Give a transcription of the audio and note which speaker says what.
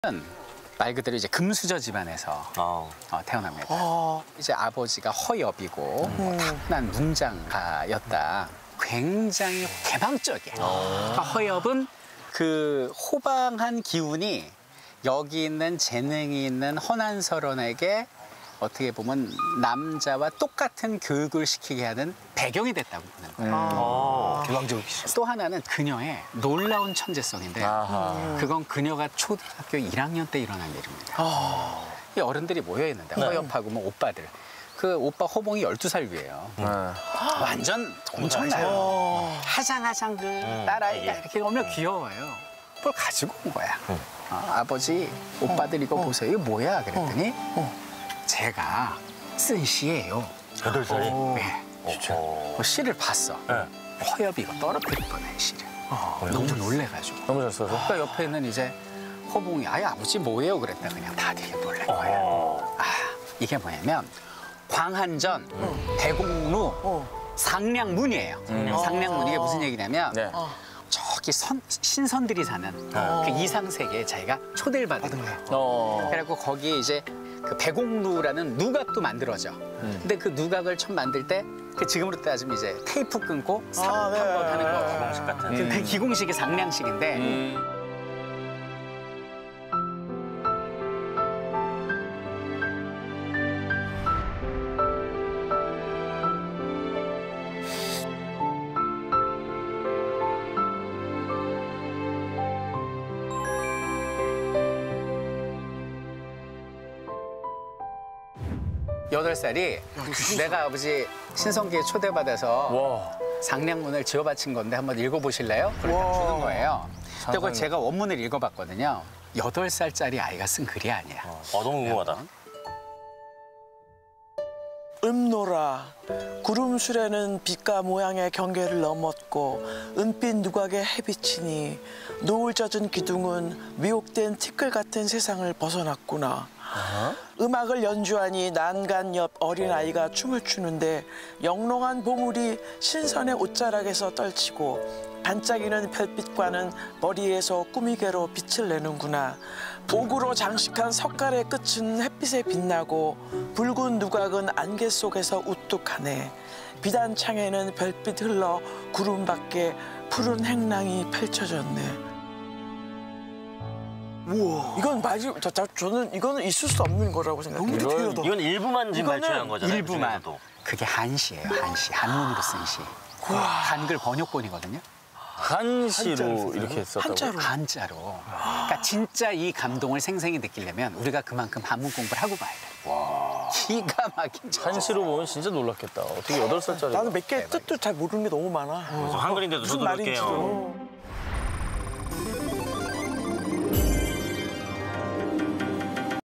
Speaker 1: 말 그대로 이제 금수저 집안에서 태어납니다. 이제 아버지가 허엽이고 타고난 문장가였다. 굉장히 개방적이에요. 그러니까 허엽은 그 호방한 기운이 여기 있는 재능이 있는 허난설원에게 어떻게 보면 남자와 똑같은 교육을 시키게 하는 배경이 됐다고 보는 거예요.
Speaker 2: 개방적이시죠.
Speaker 1: 또 하나는 그녀의 놀라운 천재성인데 그건 그녀가 초등학교 1학년 때 일어난 일입니다. 이 어른들이 모여 있는데 허엽하고 뭐 오빠들. 그 오빠 호봉이 12살 위에요. 완전 엄청나요. 하장하장 그 딸아이가 이렇게 오면 귀여워요. 그걸 가지고 온 거야. 아버지, 오빠들 이거 보세요. 이거 뭐야? 그랬더니 제가 쓴 시예요.
Speaker 2: 8살이?
Speaker 1: 네. 그 시를 봤어. 허엽이 이거 떨어뜨릴 뻔해, 시를. 너무 놀래가지고.
Speaker 3: 너무 잘 써서.
Speaker 1: 그러니까 옆에 있는 이제 호봉이 아예 아버지 뭐예요? 그랬다 그냥 다들 놀란 거야. 이게 뭐냐면 광한전, 대공루, 상량문이에요. 상량문 이게 무슨 얘기냐면 저기 신선들이 사는 그 이상세계에 자기가 초대를 받은 거예요. 그래갖고 거기에 이제 그 배공루라는 누각도 만들어져. 근데 그 누각을 처음 만들 때 그 지금으로 따지면 이제 테이프 끊고 삽 한 번 하는 거.
Speaker 2: 기공식 같은.
Speaker 1: 그 기공식이 상량식인데 여덟 살이 내가 아버지 신성기에 초대받아서 상량문을 지어바친 건데 한번 읽어보실래요? 그러니까 주는 거예요. 근데 그걸 제가 원문을 읽어봤거든요. 8살짜리 아이가 쓴 글이 아니야.
Speaker 2: 너무 궁금하다.
Speaker 4: 음노라 구름술에는 빛과 모양의 경계를 넘었고 은빛 누각의 해비치니 노을 젖은 기둥은 미혹된 티끌 같은 세상을 벗어났구나. 음악을 연주하니 난간 옆 어린아이가 춤을 추는데 영롱한 보물이 신선의 옷자락에서 떨치고 반짝이는 별빛과는 머리에서 꾸미개로 빛을 내는구나. 옥으로 장식한 석갈의 끝은 햇빛에 빛나고 붉은 누각은 안개 속에서 우뚝하네. 비단창에는 별빛 흘러 구름 밖에 푸른 행랑이 펼쳐졌네. 우와. 이건 저는 이거는 있을 수 없는 거라고 생각해요.
Speaker 2: 이건 일부만 지금 발췌한 거잖아요.
Speaker 1: 일부만. 그게 한시예요, 한시. 한문으로 쓴 시. 한글 번역본이거든요.
Speaker 3: 한시로 이렇게 썼다고?
Speaker 1: 한자로. 그러니까 진짜 이 감동을 생생히 느끼려면 우리가 그만큼 한문 공부를 하고 봐야 돼. 기가 막힌.
Speaker 3: 한시로 보면 진짜 놀랐겠다. 어떻게 8살짜리.
Speaker 4: 나는 몇 개 뜻도 잘 모르는 게 너무 많아.
Speaker 2: 한글인데도 저도 몇 개요.